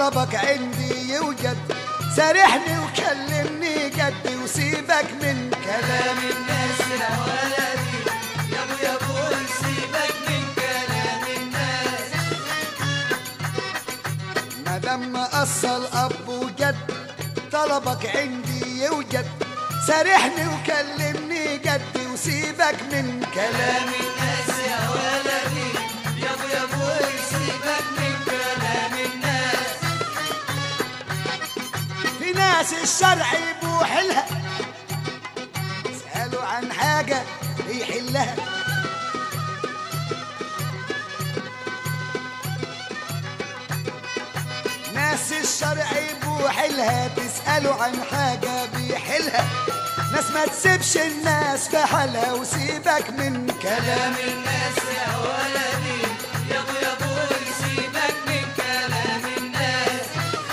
طلبك عندي يوجد، سارحني وكلمني جدي وسيبك من كلام الناس يا ولدي يا ابوي سيبك من كلام الناس. مادام قصى الاب وجد طلبك عندي يوجد، سارحني وكلمني جدي وسيبك من كلام الناس يا ولدي يا ابوي سيبك من كلام الناس. في ناس الشرع يبوح لها، اسألوا عن حاجة يحلها. ناس الشرع يبوح لها، تسألوا عن حاجة بيحلها. ناس ما تسيبش الناس في حالها وسيبك من كلام الناس يا ولدي يا ابوي سيبك من كلام الناس.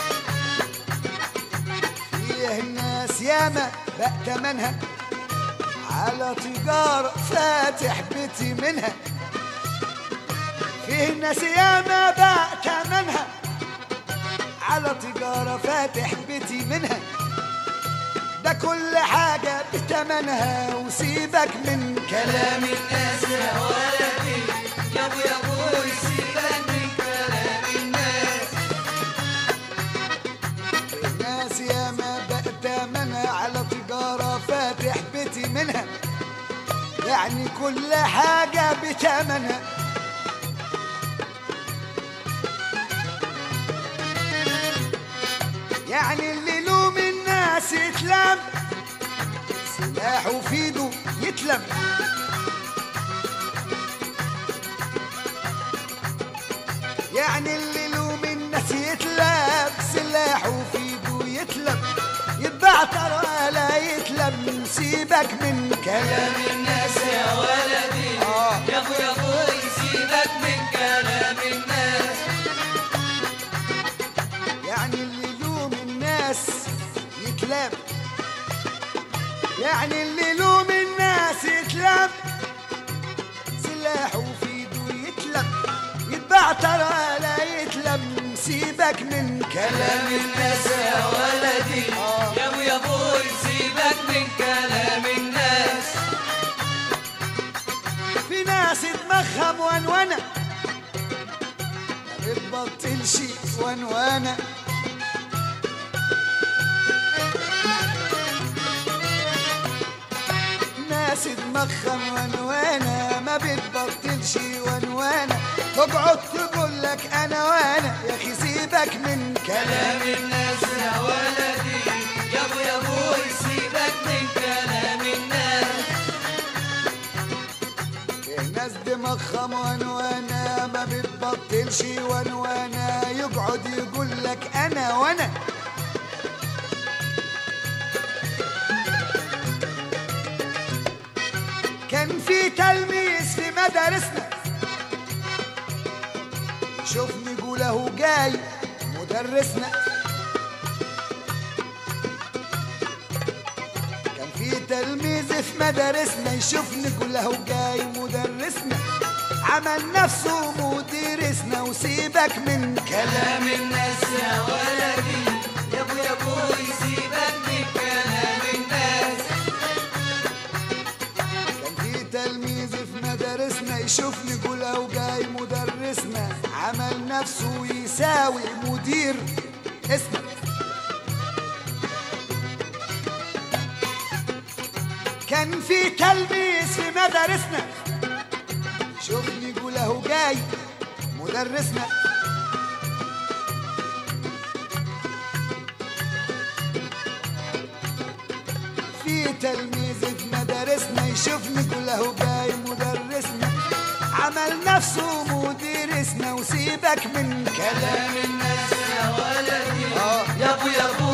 فيه الناس ياما بقى تمنها على تجارة فاتح بيتي منها. فيه الناس ياما بقى تمنها على تجارة فاتح بيتي منها. ده كل حاجة بتمنها وسيبك من كلام الناس يا ولدي يا ابوي سيبك من كلام الناس. الناس ياما بقى تمنها على تجارة فاتح بيتي منها. يعني كل حاجة بتمنها. يعني اللي لوم الناس يتلم، سلاحه في ايده يتلم. يعني اللي لوم الناس يتلم، سلاحه في ايده يتلم. يتبعتر ولا يتلم، سيبك من كلام الناس يا ولدي يا ابوي سيبك من كلام الناس. يعني اللي لوم الناس يتلم، يعني اللي لوم الناس يتلم، سلاحه في ايده يتلم. يتبعتر ولا يتلم، سيبك من كلام الناس يا ولدي يا ابوي سيبك من كلام الناس. في ناس دماغها مونونة ما بتبطلش ونوانة. ناس دماغها مونونة ما بتبطلش ونوانة. تقعد تقول لك انا وانا، يا اخي سيبك من كلام الناس يا ولدي يا ابوي سيبك من كلام الناس. ناس دماغها ونوانة ما بتبطلش ونوانة. يقعد يقول لك انا وانا. كان في تلميذ في مدارسنا، يشوفني يقول اهو جاي مدرسنا. كان في تلميذ في مدارسنا، يشوفني يقول اهو جاي مدرسنا. عمل نفسه مدرسنا وسيبك من كلام الناس يا ولدي يا ابوي سيبك من كلام الناس. كان في تلميذ في مدارسنا، يشوفني يقول اهو جاي مدرسنا. عمل نفسه يساوي مدير اسمه. كان في تلميذ في مدارسنا، شوفني يقول اهو جاي مدرسنا. في تلميذ في مدارسنا، يشوفني يقول اهو جاي مدرسنا. عمل نفسه مدرسنا وسيبك من كلام الناس يا ولدي يا ابوي